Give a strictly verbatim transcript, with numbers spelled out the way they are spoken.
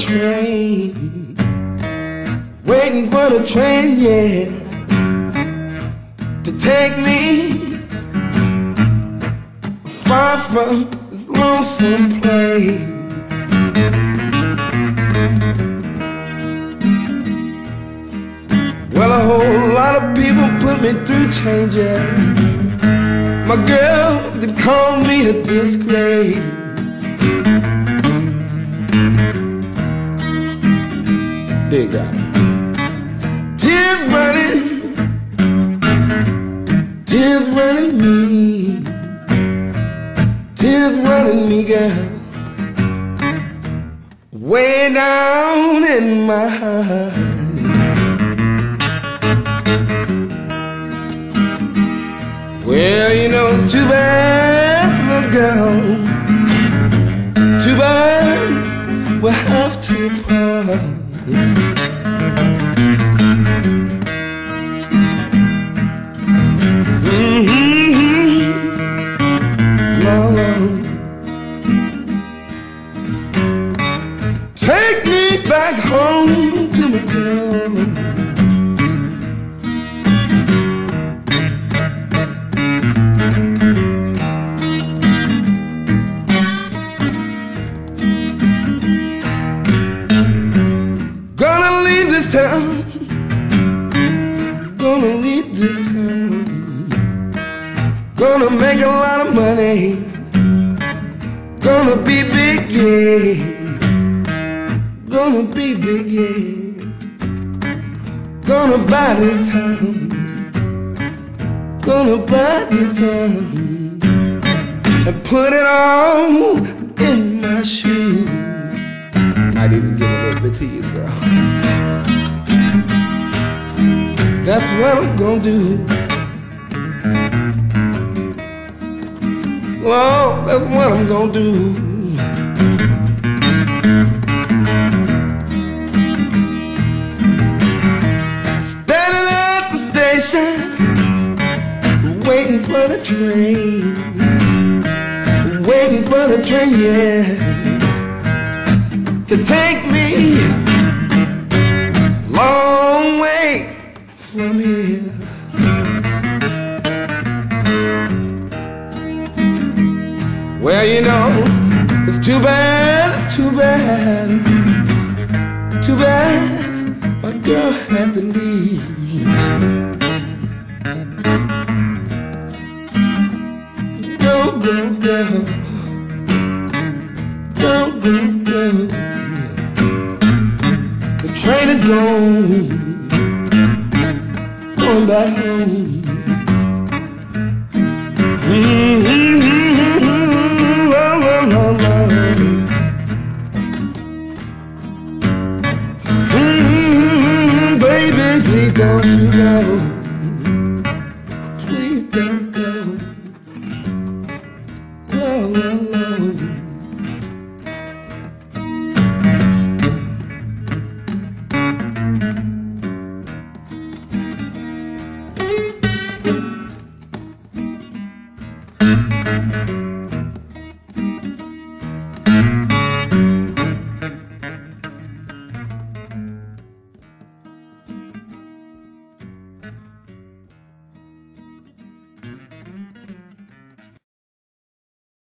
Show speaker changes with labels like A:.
A: train, waiting for the train, yeah, to take me far from this lonesome place. Well, a whole lot of people put me through change, yeah. My girl did call me a disgrace. Dig out. Tears running, tears running me, tears running me, girl, way down in my heart. Well, you know it's too bad, little girl, too bad we'll have to part. Mm-hmm. No, no. Take me back home to my girl. Town, gonna leave this town, gonna make a lot of money, gonna be big, yeah, gonna be big, yeah, gonna buy this town, gonna buy this town, and put it all in my shoe. Might even give a little bit to you, girl. That's what I'm gonna do. Lord, that's what I'm gonna do. Standing at the station, waiting for the train, waiting for the train, yeah, to take me long way from here. Well, you know, it's too bad, it's too bad, too bad my girl had to leave. Go, go, go, go, go, go. The train is gone, going back home. Mm-hmm. Oh, oh, oh, oh. Mm-hmm. Baby, please don't you go. Please don't go. Oh, oh, oh. Thank you.